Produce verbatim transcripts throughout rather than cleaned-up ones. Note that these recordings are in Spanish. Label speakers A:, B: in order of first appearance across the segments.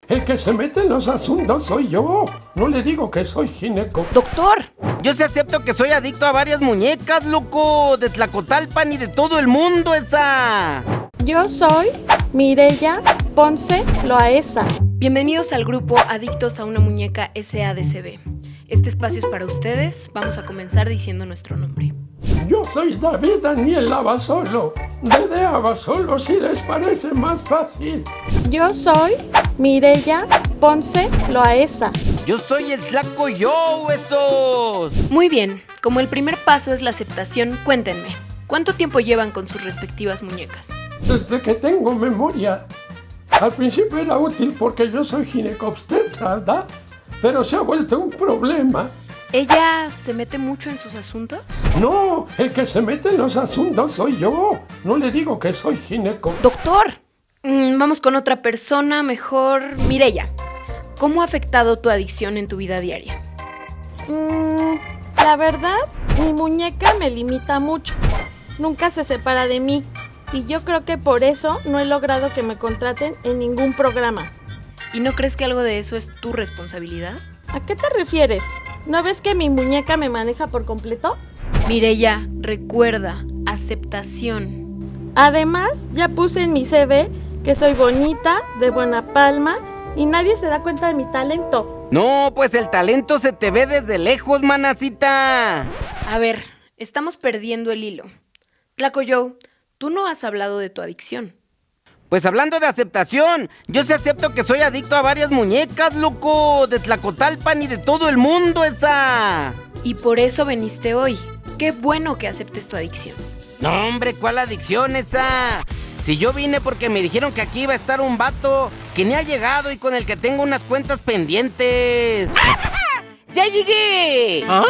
A: el que se mete en los asuntos soy yo. No le digo que soy gineco.
B: ¡Doctor!
C: Yo sí acepto que soy adicto a varias muñecas, loco. De Tlacotalpan y de todo el mundo, esa.
D: Yo soy Mireya Ponce Loaesa.
B: Bienvenidos al grupo Adictos a una Muñeca S A D C B. Este espacio es para ustedes. Vamos a comenzar diciendo nuestro nombre.
A: Yo soy David Daniel Abasolo, de Abasolo, si les parece más fácil.
D: Yo soy Mireya Ponce Loaesa.
C: Yo soy el Flaco Yo, esos.
B: Muy bien, como el primer paso es la aceptación, cuéntenme, ¿cuánto tiempo llevan con sus respectivas muñecas?
A: Desde que tengo memoria. Al principio era útil porque yo soy ginecobstetra, ¿verdad? Pero se ha vuelto un problema.
B: ¿Ella se mete mucho en sus asuntos?
A: No, el que se mete en los asuntos soy yo. No le digo que soy gineco.
B: ¡Doctor! Mm, vamos con otra persona, mejor Mireya. ¿Cómo ha afectado tu adicción en tu vida diaria?
D: Mm, la verdad, mi muñeca me limita mucho. Nunca se separa de mí. Y yo creo que por eso no he logrado que me contraten en ningún programa.
B: ¿Y no crees que algo de eso es tu responsabilidad?
D: ¿A qué te refieres? ¿No ves que mi muñeca me maneja por completo?
B: Mireya, recuerda, aceptación.
D: Además, ya puse en mi C V que soy bonita, de buena palma y nadie se da cuenta de mi talento.
C: No, pues el talento se te ve desde lejos, manacita.
B: A ver, estamos perdiendo el hilo. Tlacoyo, tú no has hablado de tu adicción.
C: Pues hablando de aceptación, yo sí acepto que soy adicto a varias muñecas, loco. De Tlacotalpan y de todo el mundo, esa.
B: Y por eso veniste hoy. Qué bueno que aceptes tu adicción.
C: No, hombre, ¿cuál adicción esa? Si yo vine porque me dijeron que aquí iba a estar un vato que ni ha llegado y con el que tengo unas cuentas pendientes. ¡Ya llegué!
B: ¿Ah?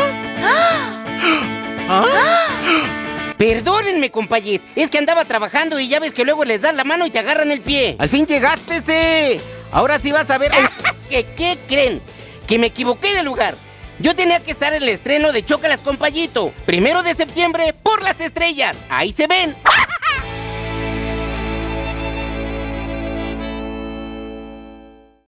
C: ¿Ah? Perdónenme, compañeros, es que andaba trabajando y ya ves que luego les das la mano y te agarran el pie. ¡Al fin llegaste, ese! Ahora sí vas a ver... ¿Qué, ¿Qué creen? Que me equivoqué de lugar. Yo tenía que estar en el estreno de Chócalas con Payito, primero de septiembre, por las estrellas. Ahí se ven.